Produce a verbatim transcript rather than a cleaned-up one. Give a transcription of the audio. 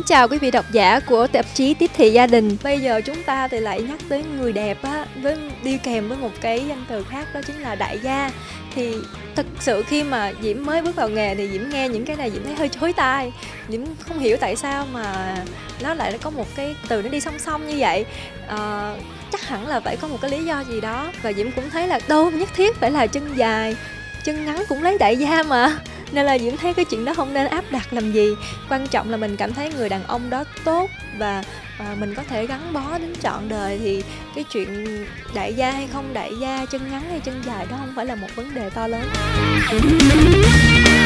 chào quý vị độc giả của tạp chí Tiếp Thị Gia Đình. Bây giờ chúng ta thì lại nhắc tới người đẹp á, với đi kèm với một cái danh từ khác, đó chính là đại gia. Thì thực sự khi mà Diễm mới bước vào nghề thì Diễm nghe những cái này Diễm thấy hơi chối tai. Diễm không hiểu tại sao mà nó lại có một cái từ nó đi song song như vậy. à, Chắc hẳn là phải có một cái lý do gì đó. Và Diễm cũng thấy là đâu nhất thiết phải là chân dài, chân ngắn cũng lấy đại gia mà. Nên là Diễm thấy cái chuyện đó không nên áp đặt làm gì. Quan trọng là mình cảm thấy người đàn ông đó tốt và à, mình có thể gắn bó đến trọn đời. Thì cái chuyện đại gia hay không đại gia, chân ngắn hay chân dài đó không phải là một vấn đề to lớn.